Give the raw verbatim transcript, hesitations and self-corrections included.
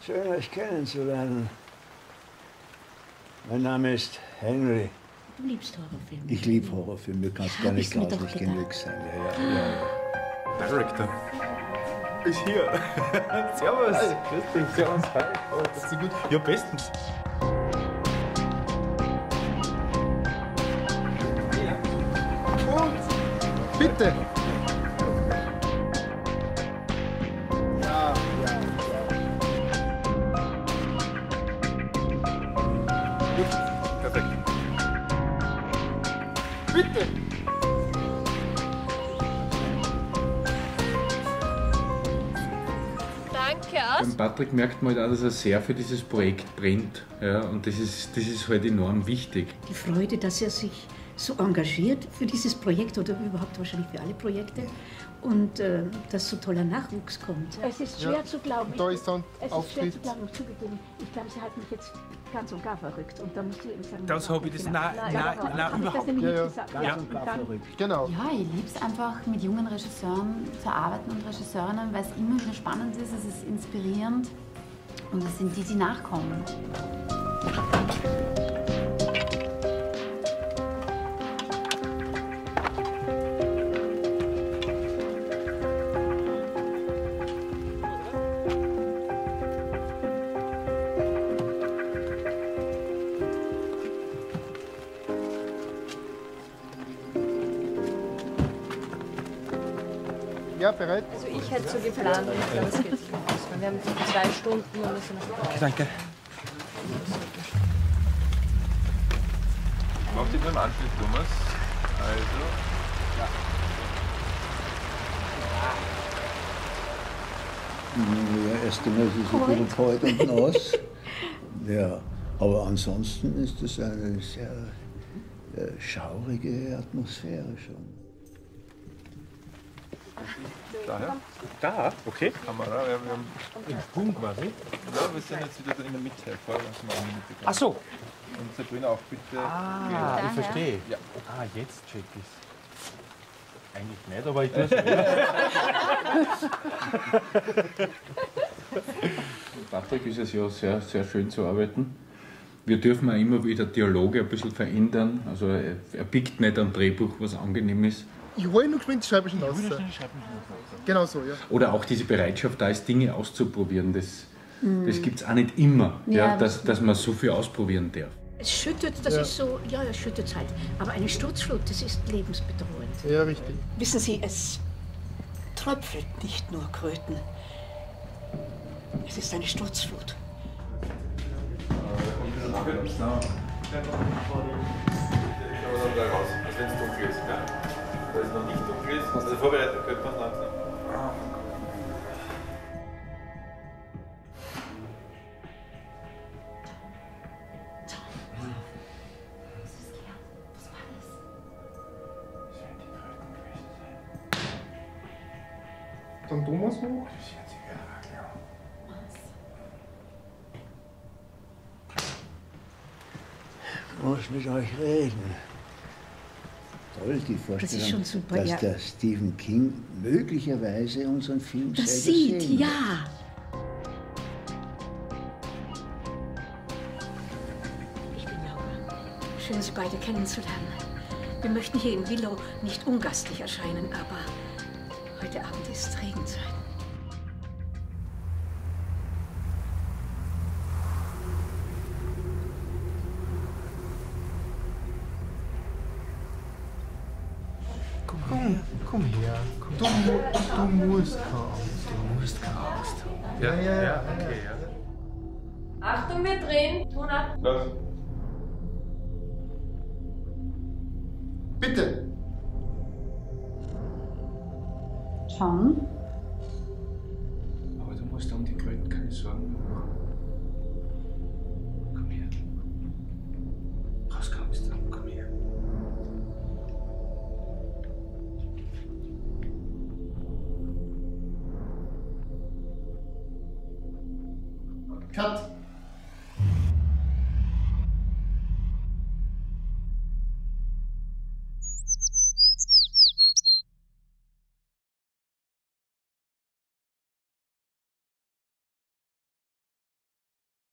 Schön, euch kennenzulernen. Mein Name ist Henry. Du liebst Horrorfilme. Ich liebe Horrorfilme, du kannst Ja, gar nicht bist mir grauslich doch genug sein. Ja, ja, ja, ja. Director. Ist hier. Servus. Hi. Grüß dich. Servus. Hi. Oh, geht's dir gut? Ja, bestens. Und? Bitte. Ja, ja, ja. Gut. Perfekt. Bitte. Beim Patrick merkt man halt auch, dass er sehr für dieses Projekt brennt. Ja, und das ist, das ist halt enorm wichtig. Die Freude, dass er sich so engagiert für dieses Projekt oder überhaupt wahrscheinlich für alle Projekte und äh, dass so toller Nachwuchs kommt. Es ist schwer Ja. zu glauben. Da ist dann es ist Auftritt. schwer zu glauben und zugegeben. Ich glaube, sie halten mich jetzt ganz und gar verrückt. Und da musst du eben sagen, Das habe ich das genau. nein, nein, nein, Hab nein, ich das überhaupt nämlich Ja, nicht ja. gesagt? Ganz Ja, und gar und dann- verrückt. Genau. Ja, ich liebe es einfach, mit jungen Regisseuren zu arbeiten und Regisseurinnen, weil es immer wieder spannend ist, es ist inspirierend und es sind die, die nachkommen. Ja, bereit? Also ich hätte so geplant und ich glaube, es geht sich aus. Wir haben zwei Stunden und müssen noch Okay, danke. Macht ihr beim Anschluss, Thomas? Also. Ja, erst einmal ist es ein bisschen kalt und nass. Ja, aber ansonsten ist es eine sehr äh, schaurige Atmosphäre schon. Daher? Da, okay. Kamera, ja, wir haben. Im Punkt quasi. Ja, wir sind jetzt wieder in der Mitte. Vorher waren wir eine Minute. Ach so. Und Sabrina auch bitte. Ah, ich verstehe. Ja. Ah, jetzt check ich's. Eigentlich nicht, aber ich tue es. Patrick ist es ja sehr, sehr schön zu arbeiten. Wir dürfen auch immer wieder Dialoge ein bisschen verändern. Also er, er pickt nicht am Drehbuch, was angenehm ist. Ich hole nur geschwind die Scheibe schon raus. Genau so, ja. Oder auch diese Bereitschaft, da ist Dinge auszuprobieren. Das, das gibt es auch nicht immer, ja, Ja, dass, dass man so viel ausprobieren darf. Es schüttet, das Ja. ist so, ja, es schüttet halt. Aber eine Sturzflut, das ist lebensbedrohend. Ja, richtig. Wissen Sie, es tröpfelt nicht nur Kröten. Es ist eine Sturzflut. Aber dann gleich raus, also wenn es dunkel ist. Ja? Da es noch nicht dunkel ist, also vorbereitet könnte man es langsam. Dann Thomas hoch. Ich muss mit euch reden. Toll, die Vorstellung, schon super, dass ja. der Stephen King möglicherweise unseren Film Das selber sieht, sehen ja. Ich bin Laura. Schön, Sie beide kennenzulernen. Wir möchten hier in Willow nicht ungastlich erscheinen, aber heute Abend ist Regenzeit. Komm, komm her. Du, mu- du musst keine Angst haben. Du musst keine Angst haben. Ja, ja, ja. okay, ja. Achtung, wir drehen. Ton ab. Los. Bitte. John? Aber du musst um die Kröten keine Sorgen machen. Komm her. Brauchst keine Angst haben, komm her. Cut.